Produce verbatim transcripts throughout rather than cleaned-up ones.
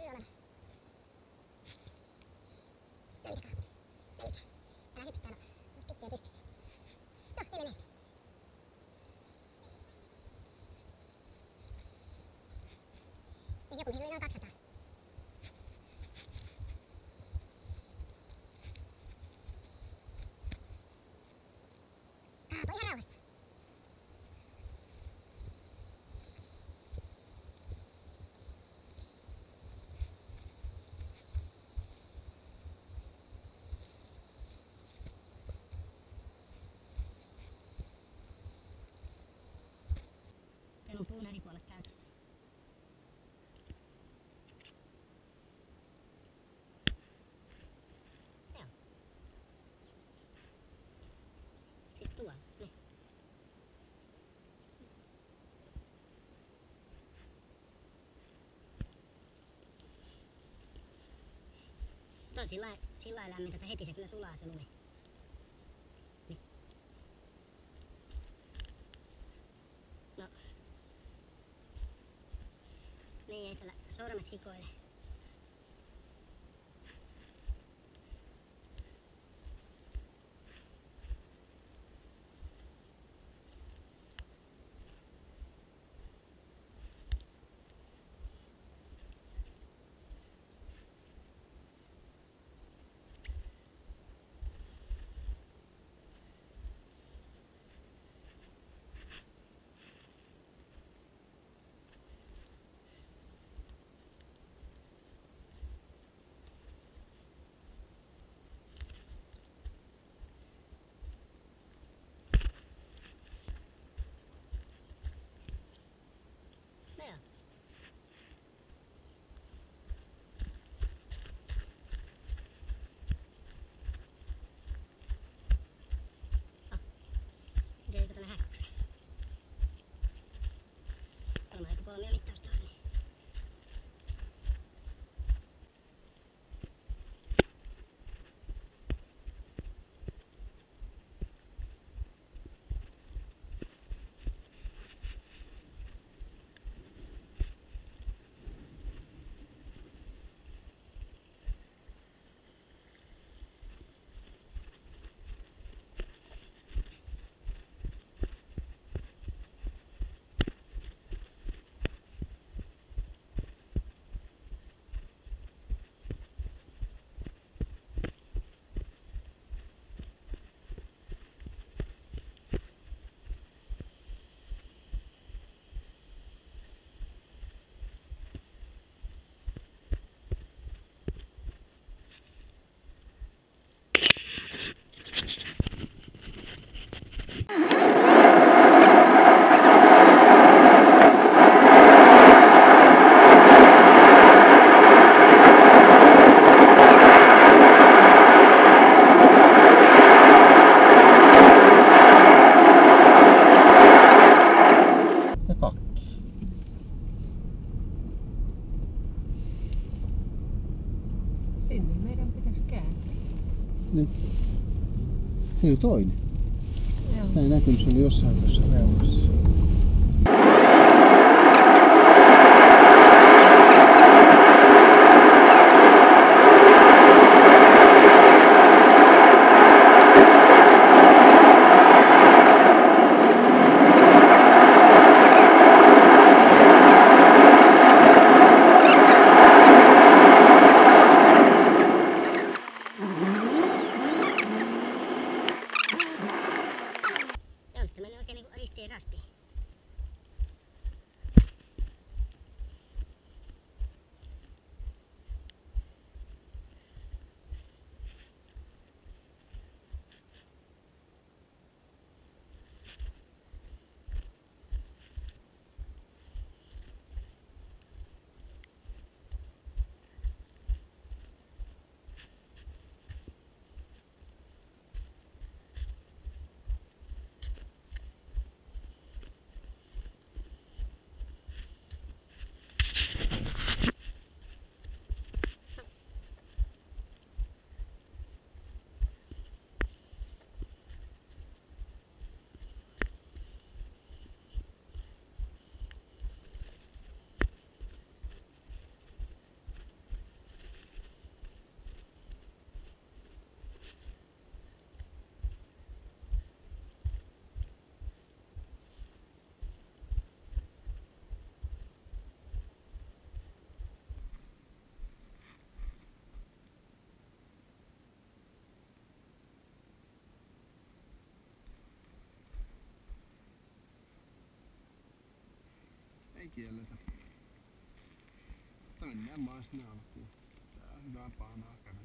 Kyllä. No mitä kahvutus? No mitä? Älä hyppää, no. Oot tikkuja pystyssä. No, ei mene. Niin joku mihin on kaksisataa. Kaapo ihan rauhassa. Teillä on puun eri puolet käytössä. Joo. Sitten tuolla. Ne. Mutta on sillä lailla lämmintä, että heti se kyllä sulaa se lumi. Niin. No. Niin ei tällä sormet hikoile. No joo. Ah. Se ei tänne häkkyrä. Kolme eikä kolmia mittaustorni. Sinne meidän pitäisi kääntyä. Nyt. Niin toinen. Joo. Sitä ei näkynyt, se oli jossain tuossa reunassa. Joo, sitten menee oikein niinku ristiin rastiin. kielletä. Tänne mä sinne alkuun. Tää on hyvää paanaa käydä.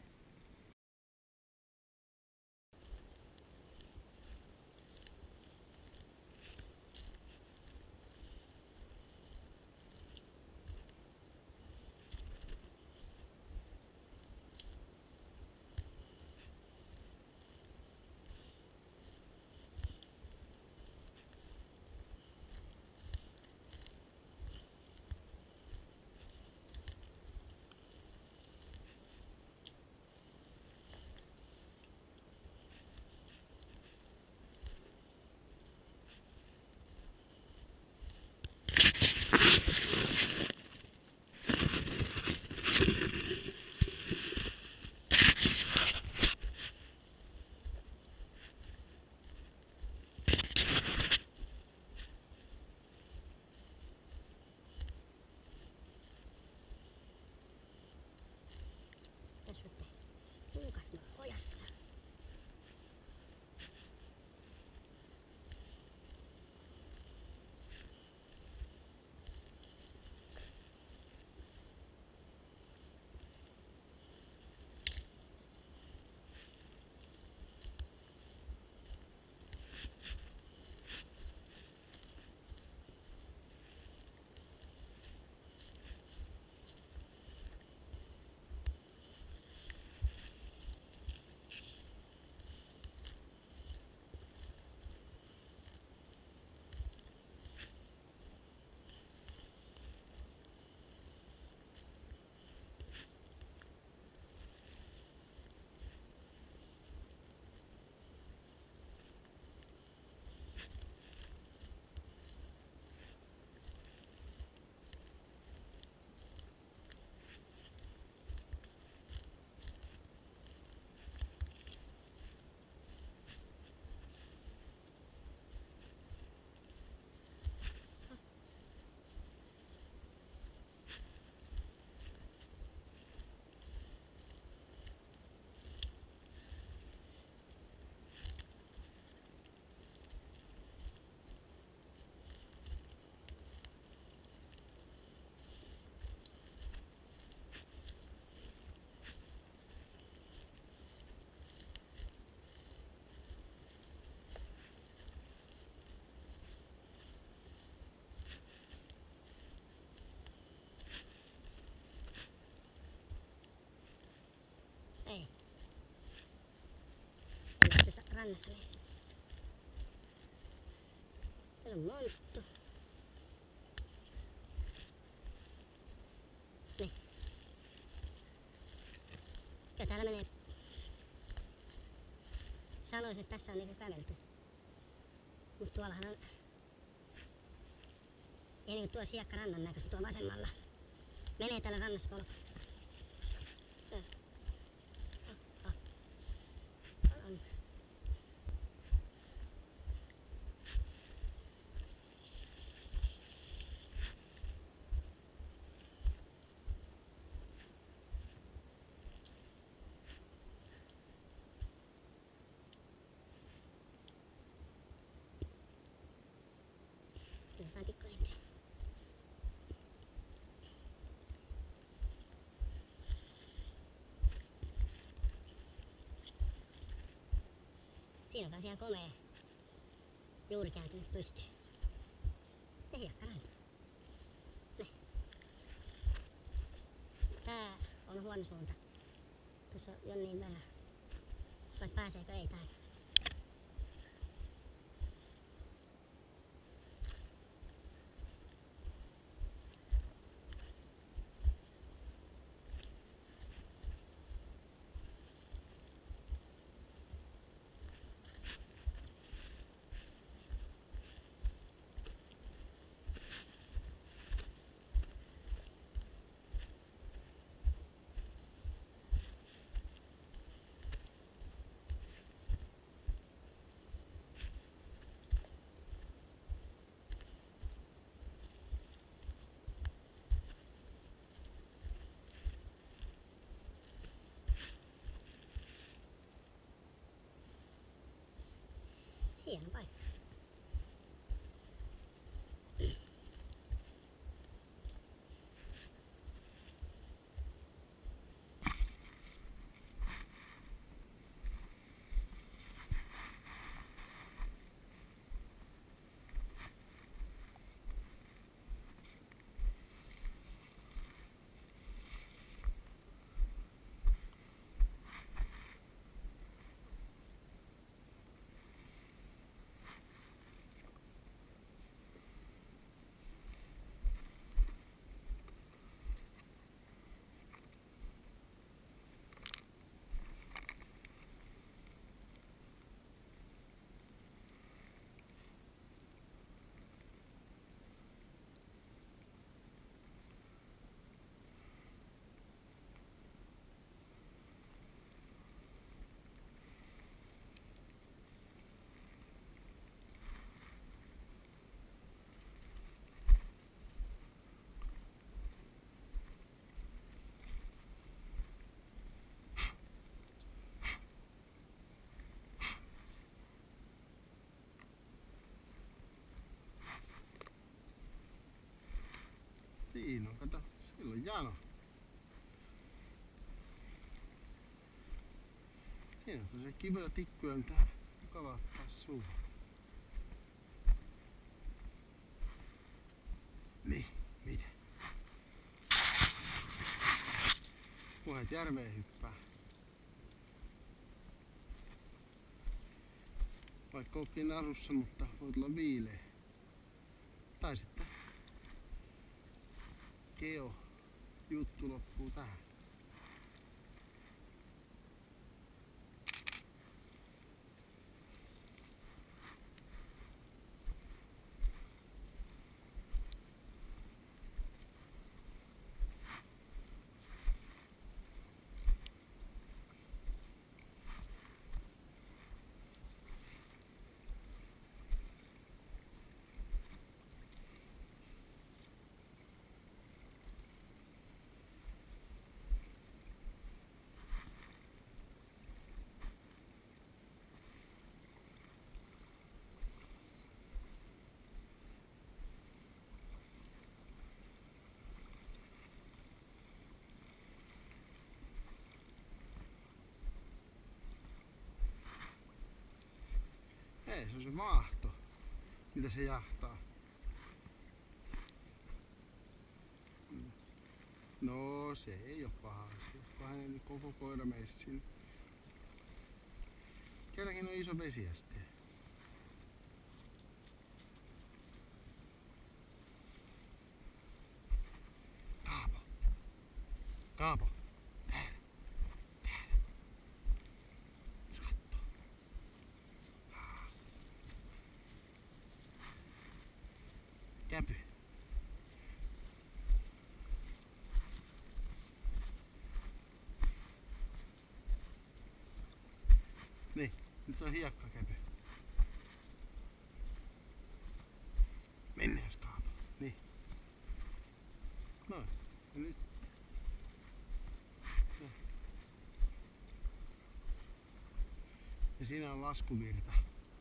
Tässä on sitten puukasmaa ojassa. Ei. Ei ole tuossa rannassa meissä. Tässä on monttu. Niin. Ja täällä menee. Sanoisin, että tässä on niinku kävelty. Mut tuollahan on. Ei niinku tuo siekkarannan näköistä tuo vasemmalla. Menee täällä rannassa polku. On. Jotain pikkulenkiä. Siinä on taas ihan komea. Juuri kääntynyt pystyyn. Ja hiekkaranta. Ne. Tää on huono suunta. Tuossa on Jonniin vähän. Vai pääseekö ei täällä? on, kato, siellä on jano. Siinä on se kiva tikku, mitä mukava ottaa suuhun. Niin, mitä? Puheet järveen hyppää. Vaikka ootkin narussa, mutta voit olla viileä. Tai sitten Keo juttu loppuu tähän. Ei, se on se maahto, mitä se jahtaa. No, se ei oo paha asia, kun hänen koko koira messin. Kerrankin on iso vesiäste. Kaapo. Kaapo. Täällä. Täällä. Jos kattoo. Käpy. Niin, nyt on hiekkakäpy. Mennääs Kaapo. Niin. Noin. Ja nyt. Ja. Ja siinä on laskuvirta.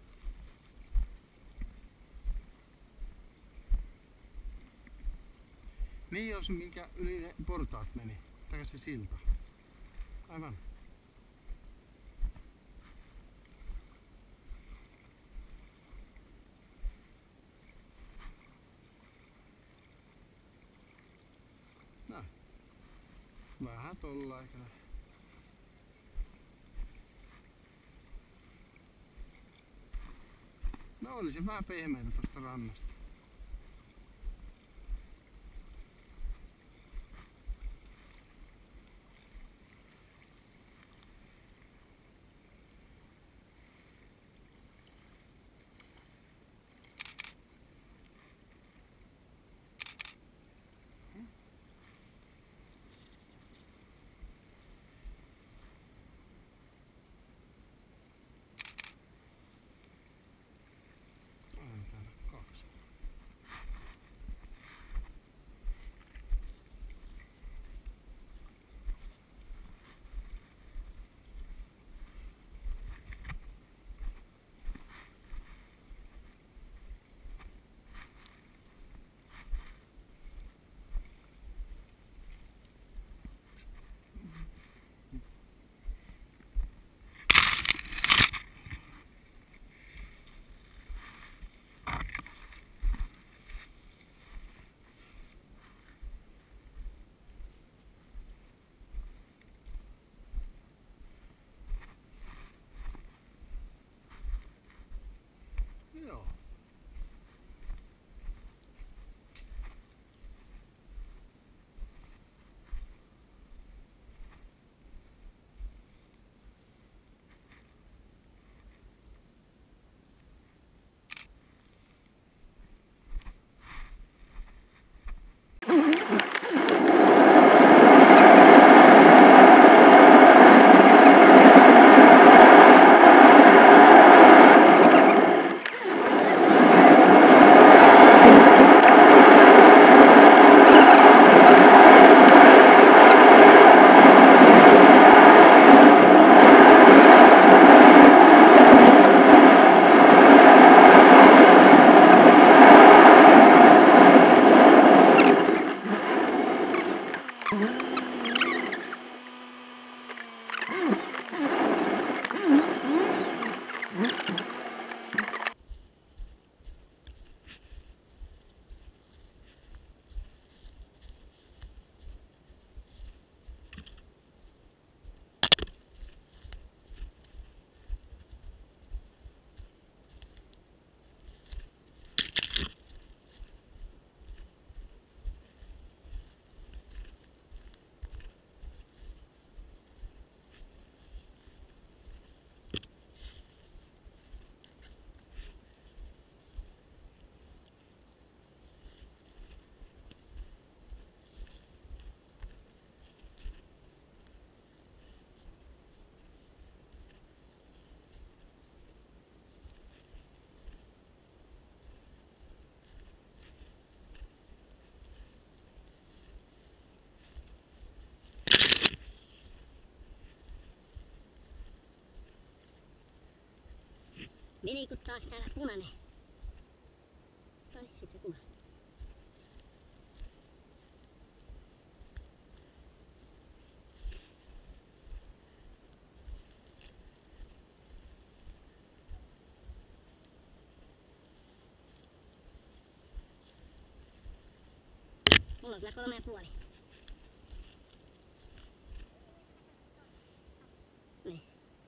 Niin jos minkä yli ne portaat meni. Tai se silta. Aivan. Näin. Vähän tolla aikana. No oli se vähän pehmeitä tosta rannasta. On täällä kaksi. Menikut taas täällä punainen. Noniin, sit se kuva. Mulla on kyllä kolme ja puoli. Niin.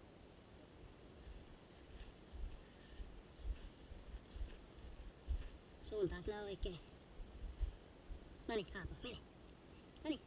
Suunta on kyllä oikein. Noniin, Kaapo, mene. Noniin.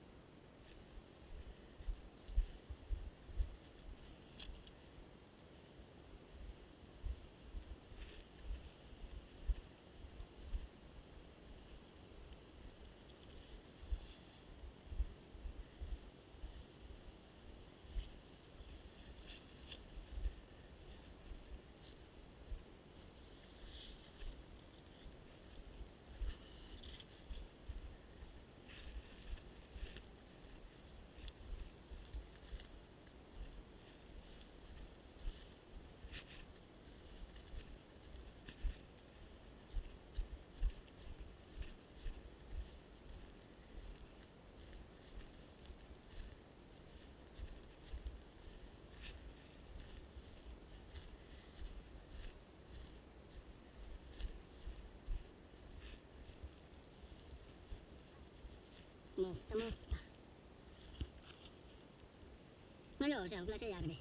Mutta, mutta. No joo, se on kyllä se järvi.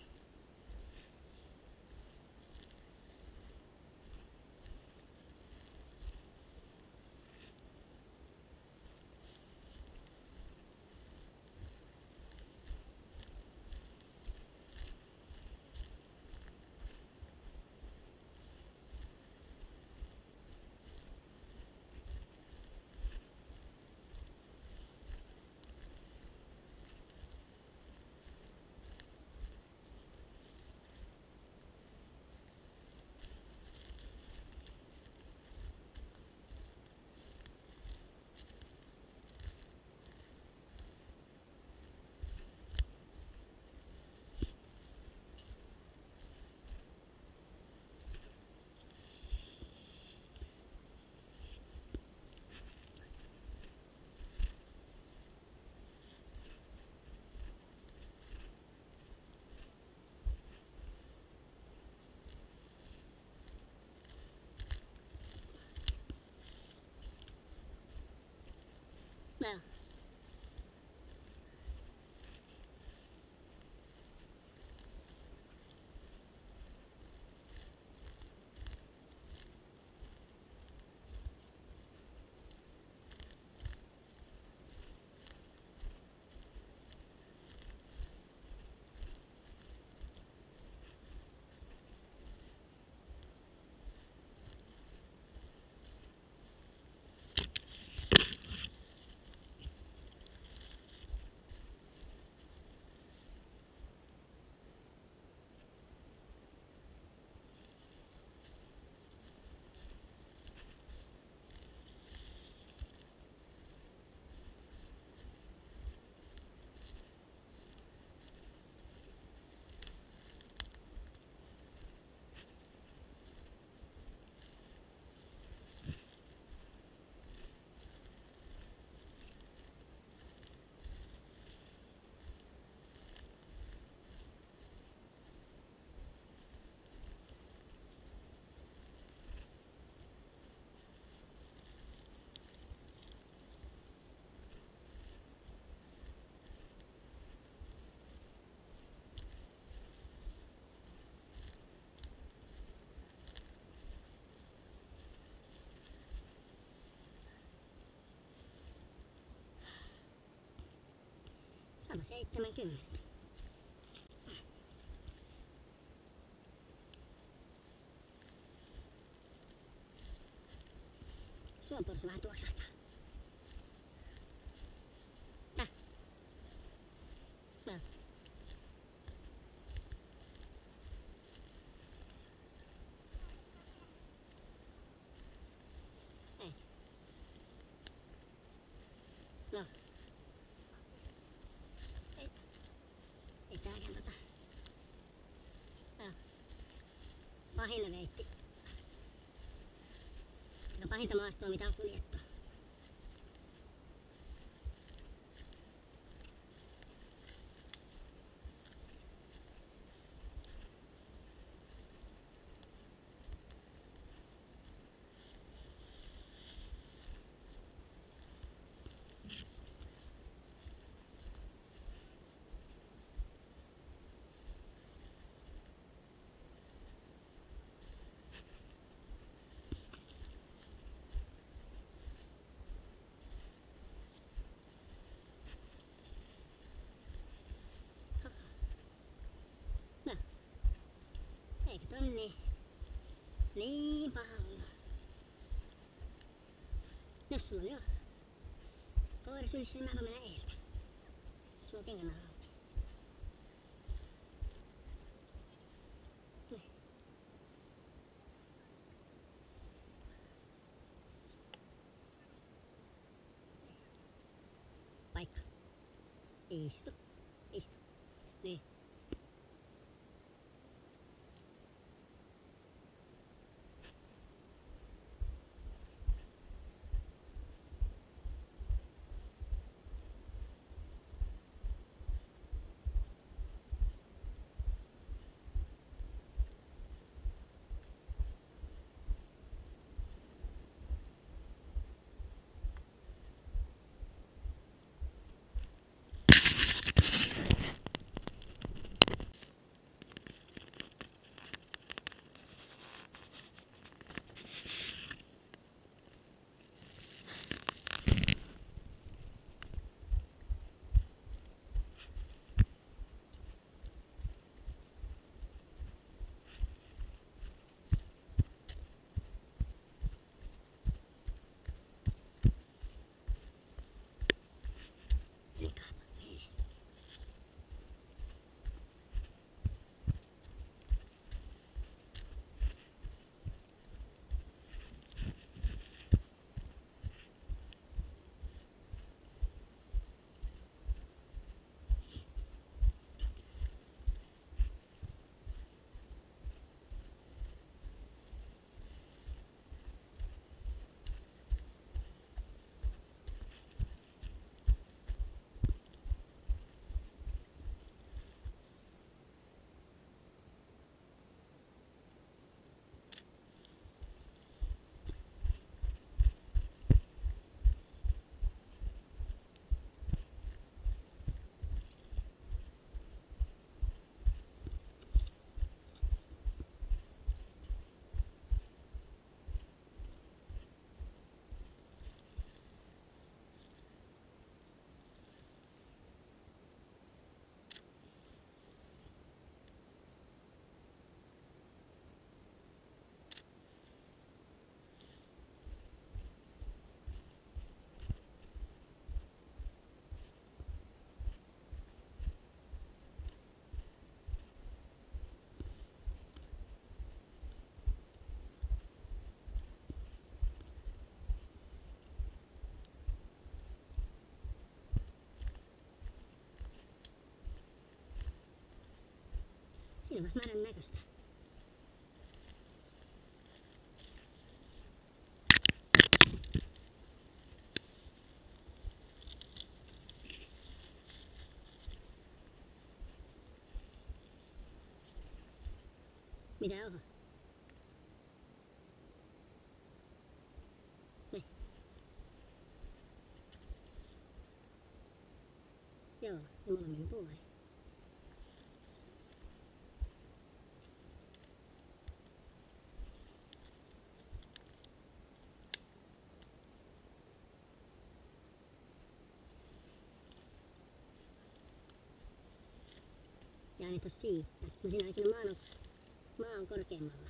No. Sama seitsemänkymmentä. Suonporsu vähän tuoksahtaa. Tää. No. Ei. No. Ei. Ei tääkään tota. No. pahin reitti. Ja pahinta maastoa mitä on kuljettu. No, eikö tonne niin paha olla? Jos sulla on jo koira sylissä, niin mä voin mennä edeltä. Sulla on kengän alla. Paikka. Istu. Istu. Niin. Siinä on määrän näköistä. Mitä on? Ne. Joo, ja molemmin puolin. Ja ei tos siitä. No siinä ainakin maan on, maa on korkeammalla.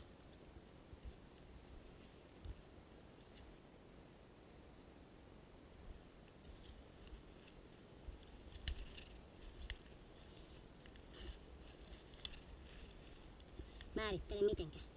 Määrittele mitenkään.